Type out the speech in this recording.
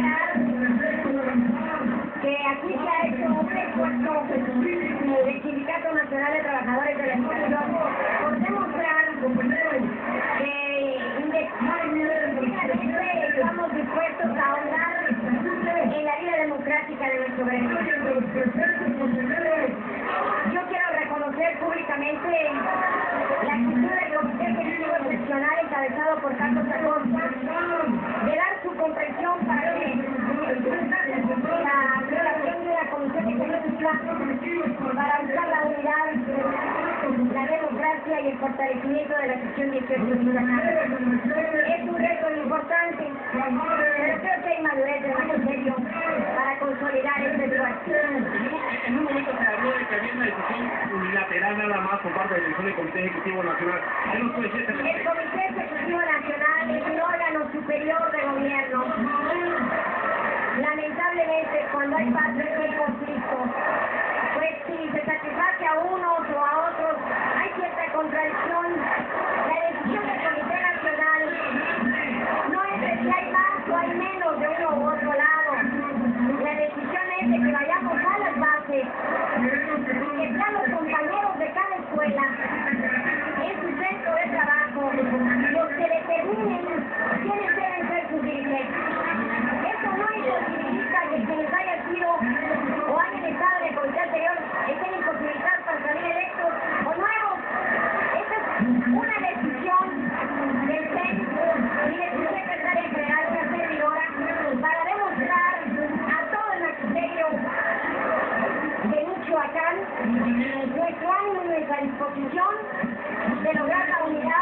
aclarar que aquí se ha hecho un esfuerzo del Sindicato Nacional de Trabajadores de la Educación por demostrar que estamos dispuestos a ahondar en la vida democrática de nuestro gremio. Yo quiero reconocer públicamente la actitud del Comité Ejecutivo Excepcional encabezado por Carlos Acosta de dar su comprensión para que la creación de una comisión ejecutiva para buscar la unidad, la democracia y el fortalecimiento de la sección 18 ciudadana. Es un reto importante, pero creo que hay madurez de magisterio para consolidar este esfuerzo. En un momento se habló de que había una decisión unilateral nada más por parte de la Dirección del Comité Ejecutivo Nacional. ¿Qué nos puede decir? El Comité Ejecutivo Nacional es un órgano superior de gobierno. Lamentablemente, cuando hay paz y conflicto, pues si se satisface a unos o a otros, hay cierta contradicción. La decisión del Comité Nacional no es de si hay más o hay menos de uno u otro lado. La decisión es de que vayamos a las bases, que sean los compañeros de cada escuela, en su centro de trabajo, los que determinen quiénes deben ser sus dirigentes. Eso no imposibilita que quienes hayan sido o hayan estado en el comité anterior estén imposibilitados para salir electos o nuevos. Esa es una decisión del CEN y de su secretaria general, una servidora, para demostrar a todo el magisterio de Michoacán nuestro ánimo y nuestra disposición de lograr la unidad